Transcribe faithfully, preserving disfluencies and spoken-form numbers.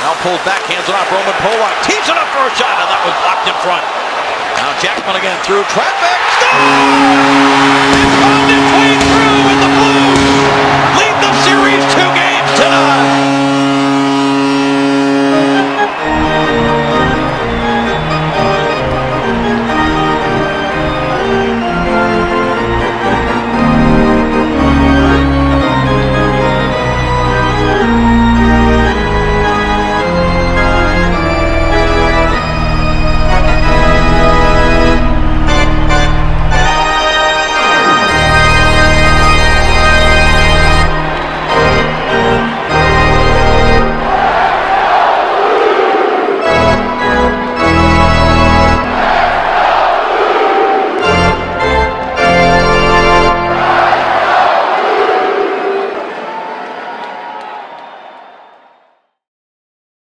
Now pulled back, hands it off. Roman Polak tees it up for a shot, and that was blocked in front. Now Jackman again through traffic. Stop! It's on between